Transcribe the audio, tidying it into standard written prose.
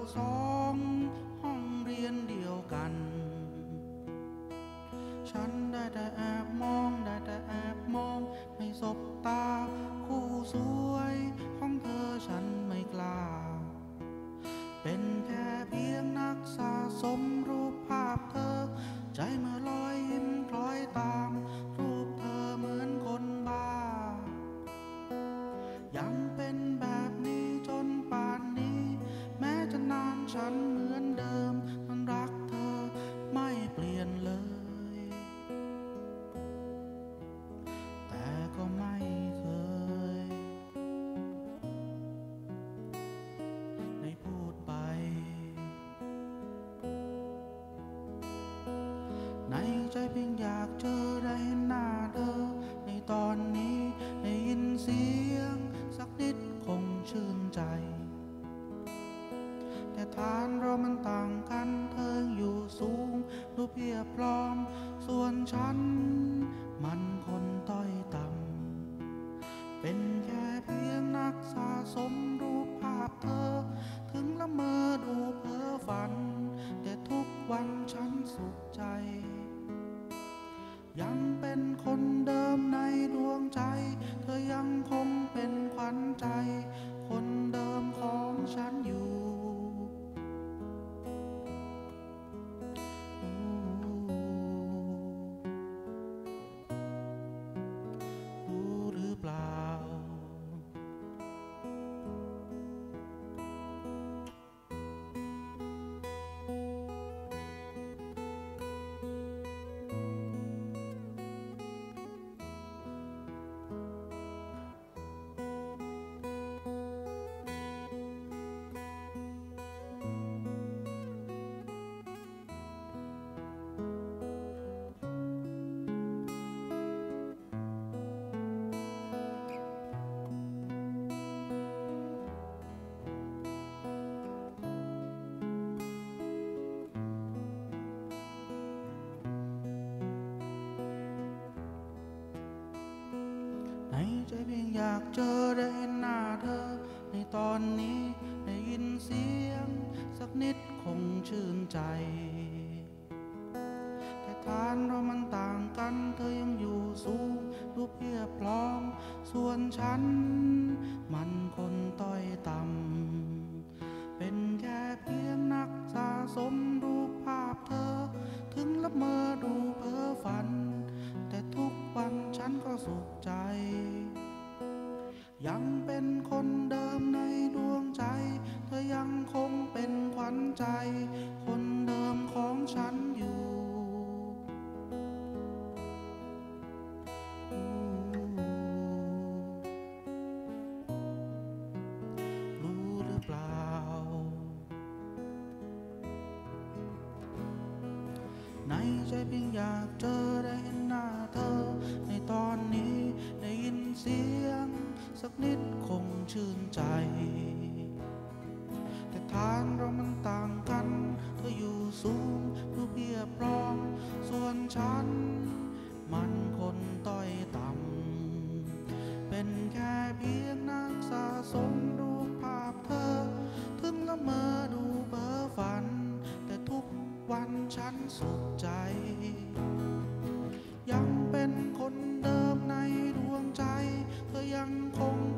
สองห้องเรียนเดียวกันฉันได้แต่แอบมองได้แต่แอบมองไม่สบตาคู่สวยของเธอฉันไม่กล้าเป็นแค่เพียงนักสะสมรูปภาพเธอใจเมื่อลอยยิ้มคล้อยตามรูปเธอเหมือนคนบ้ายังเป็นแบบนี้จนป่านนี้แม้จะนานฉันเหมือนเดิมมันรักเธอไม่เปลี่ยนเลยแต่ก็ไม่เคยได้พูดไปในใจเพียงอยากเจอได้เห็นหน้าเธอในตอนนี้ได้ยินเสียงสักนิดคงชื่นใจแต่ฐานเรามันต่างกันเธออยู่สูงดูเพียบพร้อมส่วนฉันมันคนต้อยต่ำเป็นแค่เพียงนักสะสมรูปภาพเธอถึงละเมอดูเพ้อฝันแต่ทุกวันฉันสุขใจยังเป็นคนเดิมในดวงใจเธอยังคงเป็นขวัญใจคนเดิมของฉันอยู่รู้หรือเปล่าในใจเพียงอยากเจอได้เห็นหน้าเธอในตอนนี้ได้ยินเสียงสักนิดคงชื่นใจแต่ฐานเรามันต่างกันเธอยังอยู่สูงดูเพียบพร้อมส่วนฉันมันคนต้อยต่ำเป็นแค่เพียงนักสะสมรูปภาพเธอถึงละเมอดูเพ้อฝันแต่ทุกวันฉันก็สุขใจยังเป็นคนเดิมในดวงใจเธอยังคงเป็นขวัญใจคนเดิมของฉันอยู่รู้หรือเปล่าในใจเพียงอยากเจอได้เห็นหน้าเธอในตอนนี้ได้ยินเสียงสักนิดคงชื่นใจแต่ฐานเรามันต่างกันเธออยู่สูงดูเพียบพร้อมส่วนฉันมันคนต้อยต่ำเป็นแค่เพียงนักสะสมรูปภาพเธอถึงละเมอดูเพ้อฝันแต่ทุกวันฉันสุขใจยังเป็นคนเดิมในดวงใจเธอยังคง